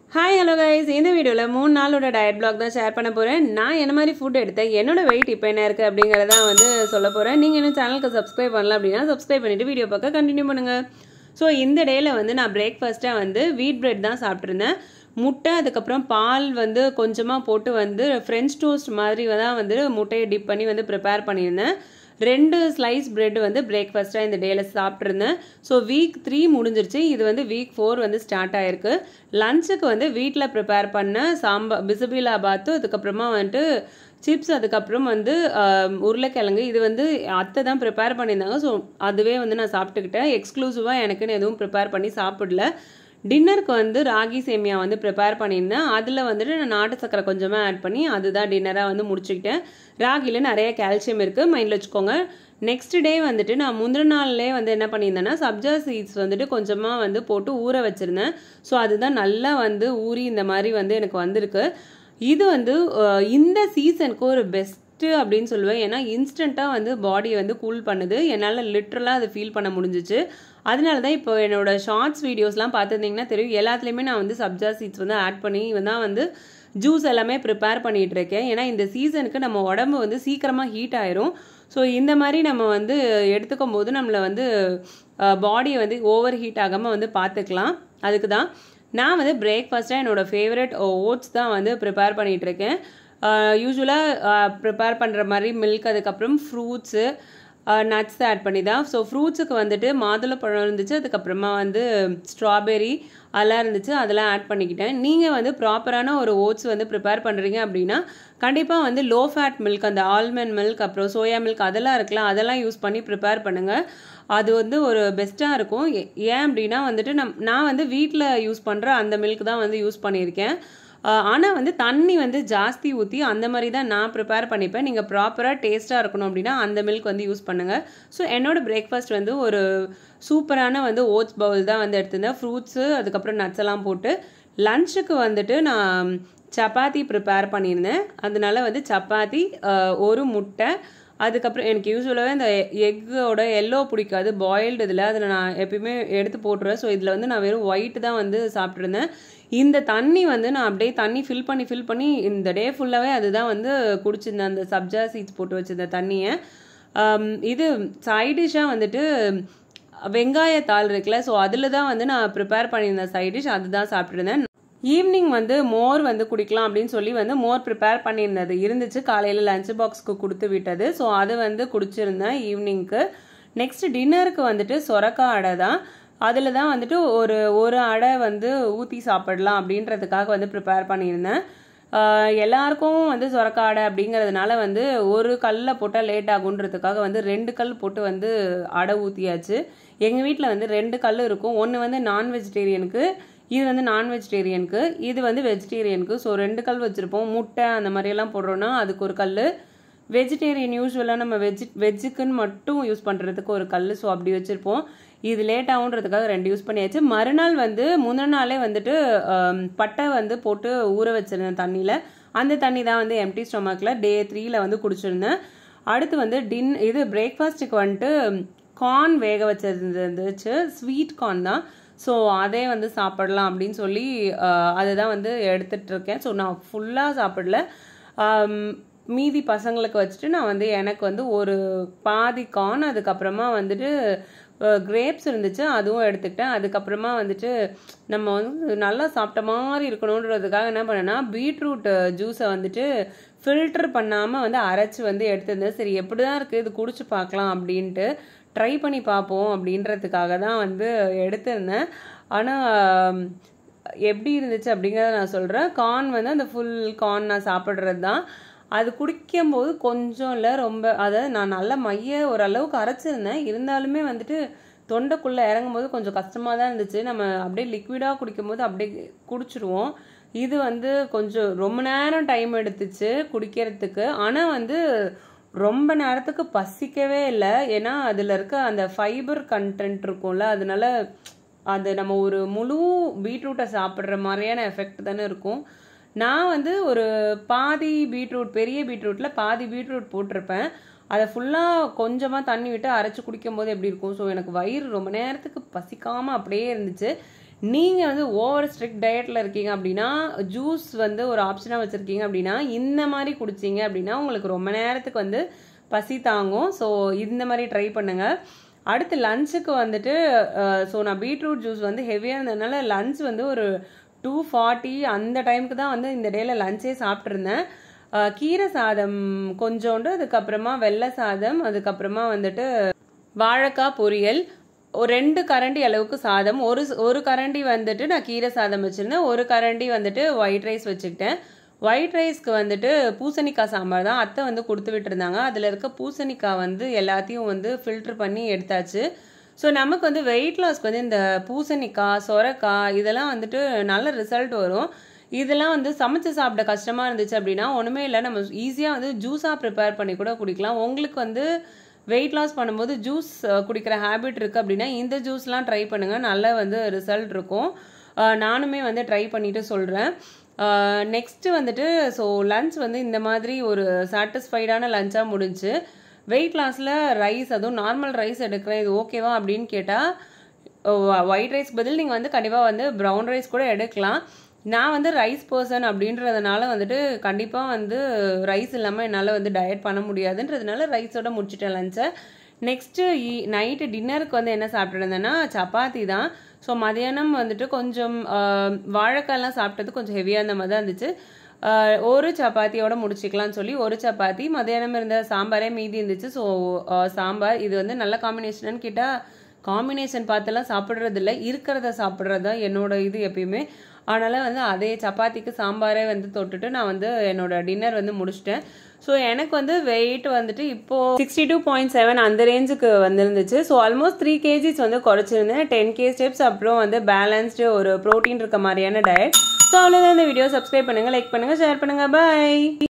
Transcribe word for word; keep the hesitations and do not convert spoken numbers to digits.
Hi hello guys, இந்த வீடியோல மூணு நாளோட டயட் vlog தான் ஷேர் பண்ண போறேன். நான் என்ன மாதிரி ஃபுட் எடுத்தேன், என்னோட weight இப்போ என்ன இருக்கு அப்படிங்கறத வந்து சொல்ல போறேன். நீங்க இன்னும் சேனலுக்கு Subscribe பண்ணல அப்படினா Subscribe பண்ணிட்டு வீடியோ பார்க்க கண்டினியூ பண்ணுங்க. சோ இந்த டேல வந்து நான் பிரேக்ஃபாஸ்ட்டா வந்து வீட் பிரெட் தான் சாப்பிட்டிருந்தேன். முட்டை அதுக்கு அப்புறம் பால் வந்து கொஞ்சமா போட்டு வந்து French toast மாதிரி தான் வந்து முட்டையை டிப் பண்ணி வந்து prepare பண்ணியிருந்தேன். ரெண்டு ஸ்லைஸ் பிரெட் வந்து பிரேக்ஃபாஸ்டா இந்த டேல சாப்பிட்டிருந்தேன். ஸோ வீக் த்ரீ முடிஞ்சிருச்சு. இது வந்து வீக் ஃபோர் வந்து ஸ்டார்ட் ஆயிருக்கு. லஞ்சுக்கு வந்து வீட்டில் ப்ரிப்பேர் பண்ண சாம்பார் பிசுபிலா பாத்து, அதுக்கப்புறமா வந்துட்டு சிப்ஸ், அதுக்கப்புறம் வந்து உருளைக்கிழங்கு. இது வந்து அத்தை தான் ப்ரிப்பேர் பண்ணியிருந்தாங்க. ஸோ அதுவே வந்து நான் சாப்பிட்டுக்கிட்டேன். எக்ஸ்க்ளூசிவாக எனக்குன்னு எதுவும் ப்ரிப்பேர் பண்ணி சாப்பிடல. டின்னருக்கு வந்து ராகி சேமியா வந்து ப்ரிப்பேர் பண்ணியிருந்தேன். அதில் வந்துட்டு நான் நாட்டு சக்கரை கொஞ்சமாக ஆட் பண்ணி அதுதான் டின்னராக வந்து முடிச்சுக்கிட்டேன். ராகியில் நிறைய கால்சியம் இருக்குது, மைண்டில் வச்சுக்கோங்க. நெக்ஸ்ட் டே வந்துட்டு நான் முந்தின நாள்லேயே வந்து என்ன பண்ணியிருந்தேன்னா சப்ஜா சீட்ஸ் வந்துட்டு கொஞ்சமாக வந்து போட்டு ஊற வச்சுருந்தேன். ஸோ அதுதான் நல்லா வந்து ஊறி இந்த மாதிரி வந்து எனக்கு வந்திருக்கு. இது வந்து இந்த சீசனுக்கு ஒரு பெஸ்ட்டு அப்படின்னு சொல்லுவேன். ஏன்னா இன்ஸ்டண்ட்டாக வந்து பாடியை வந்து கூல் பண்ணுது. என்னால் லிட்ரலாக அதை ஃபீல் பண்ண முடிஞ்சிச்சு. அதனால தான் இப்போ என்னோட ஷார்ட்ஸ் வீடியோஸ்லாம் பார்த்துருந்தீங்கன்னா தெரியும், எல்லாத்துலேயுமே நான் வந்து சப்ஜா சீட்ஸ் வந்து ஆட் பண்ணி தான் வந்து ஜூஸ் எல்லாமே ப்ரிப்பேர் பண்ணிகிட்டு இருக்கேன். ஏன்னா இந்த சீசனுக்கு நம்ம உடம்பு வந்து சீக்கிரமாக ஹீட் ஆயிரும். ஸோ இந்த மாதிரி நம்ம வந்து எடுத்துக்கும் போது நம்மளை வந்து பாடியை வந்து ஓவர் ஹீட் ஆகாமல் வந்து பார்த்துக்கலாம். அதுக்கு தான் நான் வந்து பிரேக்ஃபாஸ்ட்டாக என்னோடய ஃபேவரட் ஓட்ஸ் தான் வந்து ப்ரிப்பேர் பண்ணிகிட்டு இருக்கேன். யூஸ்வலாக ப்ரிப்பேர் பண்ணுற மாதிரி மில்க், அதுக்கப்புறம் ஃப்ரூட்ஸு, நட்ஸ் ஆட் பண்ணி தான். ஸோ ஃப்ரூட்ஸுக்கு வந்துட்டு மாதுளப்பழம் இருந்துச்சு, அதுக்கப்புறமா வந்து ஸ்ட்ராபெரி அதெல்லாம் இருந்துச்சு, அதெல்லாம் ஆட் பண்ணிக்கிட்டேன். நீங்கள் வந்து ப்ராப்பரான ஒரு ஓட்ஸ் வந்து ப்ரிப்பேர் பண்ணுறீங்க அப்படின்னா கண்டிப்பாக வந்து லோ ஃபேட் மில்க், அந்த ஆல்மண்ட் மில்க், அப்புறம் சோயா மில்க் அதெல்லாம் இருக்கலாம், அதெல்லாம் யூஸ் பண்ணி ப்ரிப்பேர் பண்ணுங்கள். அது வந்து ஒரு பெஸ்ட்டாக இருக்கும். ஏன் அப்படின்னா வந்துட்டு நம் நான் வந்து வீட்டில் யூஸ் பண்ணுற அந்த மில்க் தான் வந்து யூஸ் பண்ணியிருக்கேன். ஆனால் வந்து தண்ணி வந்து ஜாஸ்தி ஊற்றி அந்த மாதிரி தான் நான் ப்ரிப்பேர் பண்ணிப்பேன். நீங்கள் ப்ராப்பராக டேஸ்ட்டாக இருக்கணும் அப்படின்னா அந்த மில்க் வந்து யூஸ் பண்ணுங்கள். ஸோ என்னோடய பிரேக்ஃபாஸ்ட் வந்து ஒரு சூப்பரான வந்து ஓட்ஸ் பவுல் தான் வந்து எடுத்திருந்தேன். ஃப்ரூட்ஸு அதுக்கப்புறம் நட்ஸ் எல்லாம் போட்டு. லஞ்சுக்கு வந்துட்டு நான் சப்பாத்தி ப்ரிப்பேர் பண்ணியிருந்தேன். அதனால வந்து சப்பாத்தி, ஒரு முட்டை, அதுக்கப்புறம் எனக்கு யூஸ்வலாகவே இந்த எக்கோட எல்லோ பிடிக்காது, பாயில்டு இதில் அதில் நான் எப்பயுமே எடுத்து போட்டுருவேன். ஸோ இதில் வந்து நான் வெறும் ஒயிட் தான் வந்து சாப்பிட்ருந்தேன். இந்த தண்ணி வந்து நான் அப்படியே தண்ணி ஃபில் பண்ணி ஃபில் பண்ணி இந்த டே ஃபுல்லாகவே அதுதான் வந்து குடிச்சிருந்தேன், அந்த சப்ஜா சீட்ஸ் போட்டு வச்சிருந்த தண்ணியை. இது சைட் டிஷ்ஷாக வந்துட்டு வெங்காயத்தாள் இருக்குல்ல, ஸோ அதில் தான் வந்து நான் ப்ரிப்பேர் பண்ணியிருந்தேன் சைட் டிஷ், அதுதான் சாப்பிட்ருந்தேன். ஈவினிங் வந்து மோர் வந்து குடிக்கலாம் அப்படின்னு சொல்லி வந்து மோர் ப்ரிப்பேர் பண்ணியிருந்தது இருந்துச்சு, காலையில் லஞ்ச் பாக்ஸ்க்கு கொடுத்து விட்டது. ஸோ அது வந்து குடிச்சிருந்தேன் ஈவினிங்க்கு. நெக்ஸ்ட் டின்னருக்கு வந்துட்டு சொரக்காய் அடை தான். அதில் தான் வந்துட்டு ஒரு ஒரு அடை வந்து ஊற்றி சாப்பிடலாம் அப்படின்றதுக்காக வந்து ப்ரிப்பேர் பண்ணியிருந்தேன். எல்லாருக்கும் வந்து சொரக்காய் அடை அப்படிங்கிறதுனால வந்து ஒரு கல்லில் போட்டால் லேட் ஆகுன்றதுக்காக வந்து ரெண்டு கல் போட்டு வந்து அடை ஊற்றியாச்சு. எங்கள் வீட்டில் வந்து ரெண்டு கல் இருக்கும். ஒன்று வந்து நான் வெஜிடேரியனுக்கு, இது வந்து நான் வெஜிடேரியனுக்கு, இது வந்து வெஜிடேரியனுக்கு. ஸோ ரெண்டு கல் வச்சுருப்போம். முட்டை அந்த மாதிரியெல்லாம் போடுறோன்னா அதுக்கு ஒரு கல், வெஜிடேரியன் யூஸ்வலாக நம்ம வெஜி வெஜ்ஜுக்குன்னு மட்டும் யூஸ் பண்ணுறதுக்கு ஒரு கல். ஸோ அப்படி வச்சுருப்போம். இது லேட் ஆகுன்றதுக்காக ரெண்டு யூஸ் பண்ணியாச்சு. மறுநாள் வந்து முந்தின நாளே வந்துட்டு பட்டை வந்து போட்டு ஊற வச்சுருந்தேன் தண்ணியில். அந்த தண்ணி தான் வந்து எம்டி ஸ்டொமக்கில் டே த்ரீயில் வந்து குடிச்சிருந்தேன். அடுத்து வந்து டின் இது பிரேக்ஃபாஸ்ட்டுக்கு வந்துட்டு கார்ன் வேக வச்சிருந்துச்சு, ஸ்வீட் கார்ன் தான். ஸோ அதே வந்து சாப்பிடலாம் அப்படின்னு சொல்லி அதுதான் வந்து எடுத்துகிட்ருக்கேன். ஸோ நான் ஃபுல்லாக சாப்பிடல, மீதி பசங்களுக்கு வச்சுட்டு நான் வந்து எனக்கு வந்து ஒரு பாதி கார்ன், அதுக்கப்புறமா வந்துட்டு கிரேப்ஸ் இருந்துச்சு அதுவும் எடுத்துக்கிட்டேன். அதுக்கப்புறமா வந்துட்டு நம்ம வந்து நல்லா சாப்பிட்ட மாதிரி இருக்கணுன்றதுக்காக என்ன பண்ணேன்னா பீட்ரூட் ஜூஸை வந்துட்டு ஃபில்டர் பண்ணாமல் வந்து அரைச்சி வந்து எடுத்திருந்தேன். சரி எப்படி தான் இருக்குது இது குடிச்சு பார்க்கலாம் அப்படின்ட்டு ட்ரை பண்ணி பார்ப்போம் அப்படின்றதுக்காக தான் வந்து எடுத்திருந்தேன். ஆனால் எப்படி இருந்துச்சு அப்படிங்கிறத நான் சொல்கிறேன். கார்ன் வந்து அந்த ஃபுல் கார்ன் நான் சாப்பிட்றது தான். அது குடிக்கும்போது கொஞ்சம் இல்லை ரொம்ப, அதாவது நான் நல்லா மைய ஓரளவுக்கு அரைச்சிருந்தேன், இருந்தாலுமே வந்துட்டு தொண்டைக்குள்ளே இறங்கும் போது கொஞ்சம் கஷ்டமாக தான் இருந்துச்சு. நம்ம அப்படியே லிக்விடாக குடிக்கும்போது அப்படியே குடிச்சிருவோம். இது வந்து கொஞ்சம் ரொம்ப நேரம் டைம் எடுத்துச்சு குடிக்கிறதுக்கு. ஆனால் வந்து ரொம்ப நேரத்துக்கு பசிக்கவே இல்லை. ஏன்னா அதில் இருக்க அந்த ஃபைபர் கண்டென்ட் இருக்கும்ல, அதனால அது நம்ம ஒரு முழு பீட்ரூட்டை சாப்பிட்ற மாதிரியான எஃபெக்ட் தானே இருக்கும். நான் வந்து ஒரு பாதி பீட்ரூட், பெரிய பீட்ரூட்டில் பாதி பீட்ரூட் போட்டிருப்பேன். அதை ஃபுல்லாக கொஞ்சமாக தண்ணி விட்டு அரைச்சி குடிக்கும் போது எப்படி இருக்கும். ஸோ எனக்கு வயிறு ரொம்ப நேரத்துக்கு பசிக்காமல் அப்படியே இருந்துச்சு. நீங்கள் வந்து ஓவர் ஸ்ட்ரிக்ட் டயட்டில் இருக்கீங்க அப்படின்னா ஜூஸ் வந்து ஒரு ஆப்ஷனாக வச்சுருக்கீங்க அப்படின்னா இந்த மாதிரி குடிச்சிங்க அப்படின்னா உங்களுக்கு ரொம்ப நேரத்துக்கு வந்து பசி தாங்கும். ஸோ இந்த மாதிரி ட்ரை பண்ணுங்கள். அடுத்து லஞ்சுக்கு வந்துட்டு ஸோ நான் பீட்ரூட் ஜூஸ் வந்து ஹெவியாக இருந்ததுனால லஞ்ச் வந்து ஒரு டூ ஃபார்ட்டி அந்த டைமுக்கு தான் வந்து இந்த டேயில் லஞ்சே சாப்பிட்ருந்தேன். கீரை சாதம் கொஞ்சோண்டு, அதுக்கப்புறமா வெள்ளை சாதம், அதுக்கப்புறமா வந்துட்டு வாழைக்காய் பொரியல், ஒரு ரெண்டு கரண்டி அளவுக்கு சாதம், ஒரு ஒரு கரண்டி வந்துட்டு நான் கீரை சாதம் வச்சுருந்தேன், ஒரு கரண்டி வந்துட்டு ஒயிட் ரைஸ் வச்சுக்கிட்டேன். ஒயிட் ரைஸ்க்கு வந்துட்டு பூசணிக்காய் சாம்பார் தான் அத்தை வந்து கொடுத்து விட்டுருந்தாங்க. அதில் இருக்க பூசணிக்காய் வந்து எல்லாத்தையும் வந்து ஃபில்ட்ரு பண்ணி எடுத்தாச்சு. ஸோ நமக்கு வந்து வெயிட் லாஸ்க்கு வந்து இந்த பூசணிக்காய், சொரக்காய் இதெல்லாம் வந்துட்டு நல்ல ரிசல்ட் வரும். இதெல்லாம் வந்து சமைச்சு சாப்பிட கஷ்டமாக இருந்துச்சு அப்படின்னா ஒன்றுமே இல்லை, நம்ம ஈஸியாக வந்து ஜூஸாக ப்ரிப்பேர் பண்ணி கூட குடிக்கலாம். உங்களுக்கு வந்து வெயிட் லாஸ் பண்ணும்போது ஜூஸ் குடிக்கிற ஹேபிட் இருக்குது அப்படின்னா இந்த ஜூஸ்லாம் ட்ரை பண்ணுங்கள், நல்ல வந்து ரிசல்ட் இருக்கும். நானுமே வந்து ட்ரை பண்ணிவிட்டு சொல்கிறேன். நெக்ஸ்ட்டு வந்துட்டு ஸோ லன்ச் வந்து இந்த மாதிரி ஒரு சாட்டிஸ்ஃபைடான லஞ்சாக முடிஞ்சு. வெயிட் லாஸில் ரைஸ், அதுவும் நார்மல் ரைஸ் எடுக்கிறேன், இது ஓகேவா அப்படின்னு கேட்டால் ஒயிட் ரைஸ் பதில் நீங்கள் வந்து கண்டிப்பாக வந்து ப்ரௌன் ரைஸ் கூட எடுக்கலாம். நான் வந்து ரைஸ் பர்சன் அப்படின்றதுனால வந்துட்டு கண்டிப்பாக வந்து ரைஸ் இல்லாமல் என்னால் வந்து டயட் பண்ண முடியாதுன்றதுனால ரைஸோட முடிச்சுட்டேன் லஞ்சை. நெக்ஸ்ட்டு நைட்டு டின்னருக்கு வந்து என்ன சாப்பிட்டுருந்தேன்னா சப்பாத்தி தான். ஸோ மதியானம் வந்துட்டு கொஞ்சம் வாழைக்காயெல்லாம் சாப்பிட்டது கொஞ்சம் ஹெவியாக இருந்த மாதிரி தான் இருந்துச்சு. ஒரு சப்பாத்தியோட முடிச்சிக்கலாம்னு சொல்லி ஒரு சப்பாத்தி, மதியானம் இருந்த சாம்பாரே மீதி இருந்துச்சு. ஸோ சாம்பார் இது வந்து நல்ல காம்பினேஷன்னு கேட்டால் காம்பினேஷன் பார்த்தெல்லாம் சாப்பிட்றது இல்லை, இருக்கிறத சாப்பிட்றது தான் என்னோட இது எப்பயுமே. அதனால் வந்து அதே சப்பாத்திக்கு சாம்பாரே வந்து தொட்டுட்டு நான் வந்து என்னோடய டின்னர் வந்து முடிச்சிட்டேன். ஸோ எனக்கு வந்து வெயிட் வந்துட்டு இப்போது சிக்ஸ்டி டூ பாயிண்ட் செவன் அந்த ரேஞ்சுக்கு வந்துருந்துச்சு. ஸோ ஆல்மோஸ்ட் த்ரீ கேஜிஸ் வந்து குறைச்சிருந்தேன். டென் கே ஸ்டெப்ஸ், அப்புறம் வந்து பேலன்ஸ்டு ஒரு ப்ரோட்டீன் இருக்க மாதிரியான டயட். ஸோ அவ்வளோதான் இந்த வீடியோ. சப்ஸ்கிரைப் பண்ணுங்கள், லைக் பண்ணுங்கள், ஷேர் பண்ணுங்கள். பாய்.